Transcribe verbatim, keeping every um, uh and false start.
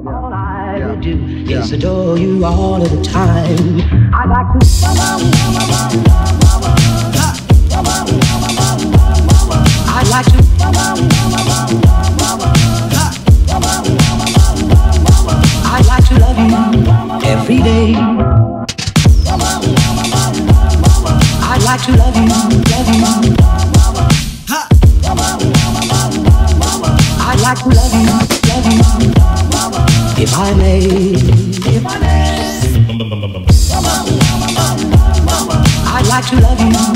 All I yeah. do yeah. is adore you all of the time. I'd like to. I'd like to. I'd like to love you every day. I'd like to love you, love you. I'd like to love you, love you. If I may, if I may. I'd like to love you.